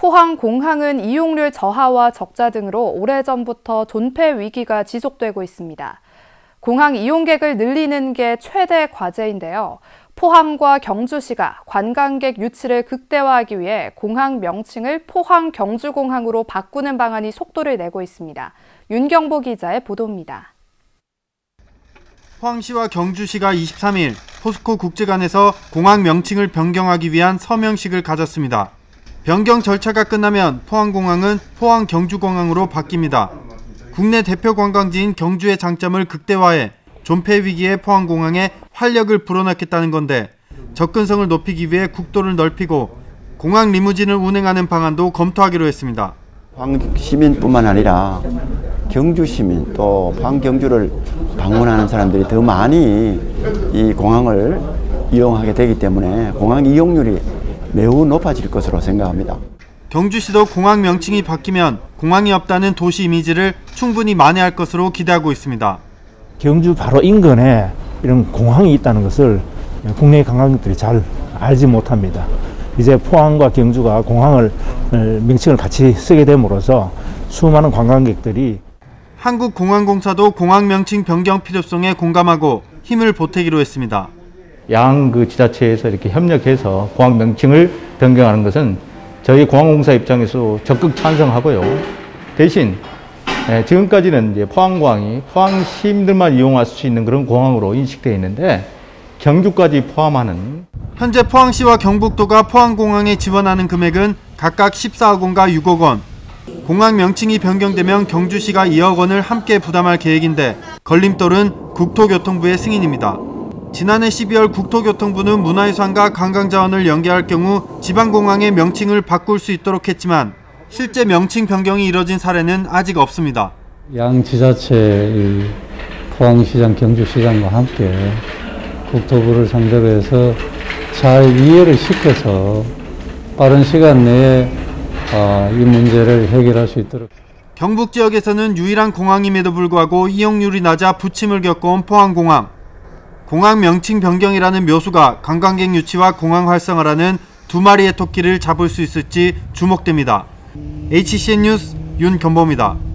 포항공항은 이용률 저하와 적자 등으로 오래전부터 존폐 위기가 지속되고 있습니다. 공항 이용객을 늘리는 게 최대 과제인데요. 포항과 경주시가 관광객 유치를 극대화하기 위해 공항 명칭을 포항 경주공항으로 바꾸는 방안이 속도를 내고 있습니다. 윤경보 기자의 보도입니다. 포항시와 경주시가 23일 포스코 국제관에서 공항 명칭을 변경하기 위한 서명식을 가졌습니다. 변경 절차가 끝나면 포항공항은 포항 경주공항으로 바뀝니다. 국내 대표 관광지인 경주의 장점을 극대화해 존폐 위기의 포항공항에 활력을 불어넣겠다는 건데 접근성을 높이기 위해 국도를 넓히고 공항 리무진을 운행하는 방안도 검토하기로 했습니다. 포항 시민뿐만 아니라 경주 시민 또 포항 경주를 방문하는 사람들이 더 많이 이 공항을 이용하게 되기 때문에 공항 이용률이 매우 높아질 것으로 생각합니다. 경주시도 공항 명칭이 바뀌면 공항이 없다는 도시 이미지를 충분히 만회할 것으로 기대하고 있습니다. 경주 바로 인근에 이런 공항이 있다는 것을 국내 관광객들이 잘 알지 못합니다. 이제 포항과 경주가 공항을 명칭을 같이 쓰게 됨으로써 수많은 관광객들이 한국공항공사도 공항 명칭 변경 필요성에 공감하고 힘을 보태기로 했습니다. 양 지자체에서 이렇게 협력해서 공항 명칭을 변경하는 것은 저희 공항공사 입장에서 적극 찬성하고요. 대신 지금까지는 이제 포항공항이 포항 시민들만 이용할 수 있는 그런 공항으로 인식되어 있는데 경주까지 포함하는 현재 포항시와 경북도가 포항공항에 지원하는 금액은 각각 14억 원과 6억 원. 공항 명칭이 변경되면 경주시가 2억 원을 함께 부담할 계획인데 걸림돌은 국토교통부의 승인입니다. 지난해 12월 국토교통부는 문화유산과 관광자원을 연계할 경우 지방공항의 명칭을 바꿀 수 있도록 했지만 실제 명칭 변경이 이뤄진 사례는 아직 없습니다. 양 지자체 포항시장, 경주시장과 함께 국토부를 상대로 해서 잘 이해를 시켜서 빠른 시간 내에 이 문제를 해결할 수 있도록. 경북 지역에서는 유일한 공항임에도 불구하고 이용률이 낮아 부침을 겪어온 포항공항. 공항 명칭 변경이라는 묘수가 관광객 유치와 공항 활성화라는 두 마리의 토끼를 잡을 수 있을지 주목됩니다. HCN 뉴스 윤경보입니다.